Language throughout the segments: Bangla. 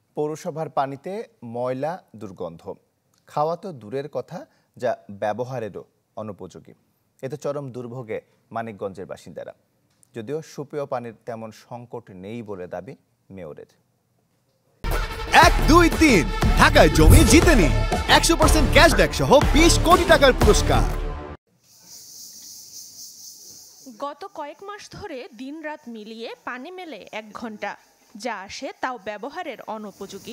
পৌরসভার পানিতে ময়লা দুর্গন্ধ, খাওয়া তো দূরের কথা, যা ব্যবহারেরও অনুপযোগী। এতে চরম দুর্ভোগে মানিকগঞ্জের বাসিন্দারা। যদিও সুপেয় পানির তেমন সংকট নেই বলে দাবি মেয়রের। 1, 2, 3 ঢাকায় জমি জিতে নিন 100% ক্যাশব্যাক সহ 20 কোটি টাকার পুরস্কার। গত কয়েক মাস ধরে দিনরাত মিলিয়ে পানি মেলে 1 ঘন্টা, যা আসে তাও ব্যবহারের অনুপযোগী।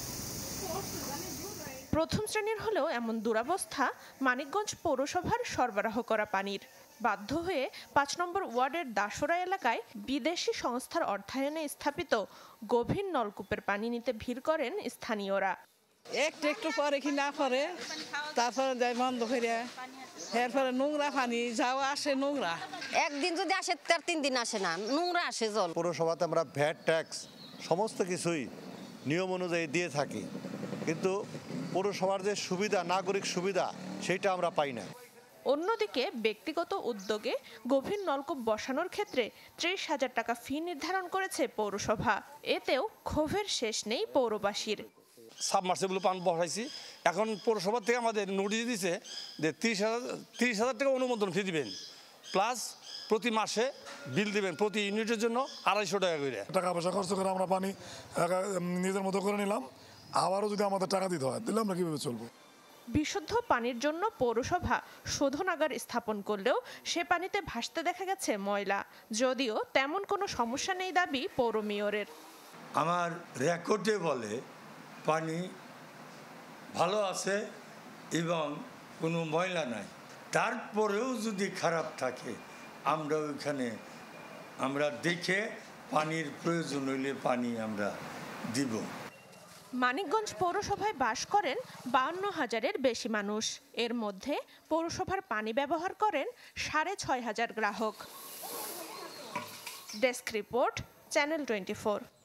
প্রথম শ্রেণীর হলেও এমন দুরবস্থা মানিকগঞ্জ পৌরসভার সরবরাহ করা পানির। বাধ্য হয়ে 5 নম্বর ওয়ার্ডের দাসরা এলাকায় বিদেশি সংস্থার অর্থায়নে স্থাপিত গভীর নলকূপের পানি নিতে ভিড় করেন স্থানীয়রা। একটু পরে কি না করে, তারপরে যাই বন্ধ করে, এরপরে নোংরা পানি যাওয়া আসে, নোংরা একদিন যদি আসে তার 3 দিন আসে না, নোংরা আসে জল। পৌরসভাতে আমরা ভ্যাট ট্যাক্স সমস্ত কিছুই নিয়ম অনুযায়ী দিয়ে থাকি, কিন্তু পৌরসভার যে সুবিধা, নাগরিক সুবিধা, সেটা আমরা পাই না। অন্যদিকে ব্যক্তিগত উদ্যোগে গভীর নলকূপ বসানোর ক্ষেত্রে 30,000 টাকা ফি নির্ধারণ করেছে পৌরসভা। এতেও ক্ষোভের শেষ নেই পৌরবাসীর। সাবমার্সিবল পাম্প বসাইছি, এখন পৌরসভা থেকে আমাদের নোটিশ দিয়েছে যে 30,000 টাকা অনুমোদন ফি দিবেন, প্লাস প্রতি মাসে বিল দিবেন, প্রতি ইউনিটের জন্য 250 টাকা করে। টাকা পয়সা খরচ করে আমরা পানি নিজের মতো করে নিলাম, আবারও যদি আমাদের টাকা দিতে হয় তাহলে আমরা কিভাবে চলবো? বিশুদ্ধ পানির জন্য পৌরসভা শোধনাগার স্থাপন করলেও সে পানিতে ভাসতে দেখা গেছে ময়লা। যদিও তেমন কোনো সমস্যা নেই দাবি পৌর মেয়রের। আমার রেকর্ডে বলে পানি ভালো আছে এবং কোনো ময়লা নাই, তারপরেও যদি খারাপ থাকে আমরা দেখে পানির প্রয়োজন হইলে পানি আমরা দিব। মানিকগঞ্জ পৌরসভায় বাস করেন 52,000-এর বেশি মানুষ। এর মধ্যে পৌরসভার পানি ব্যবহার করেন 6,500 গ্রাহক। Desk report, channel 24।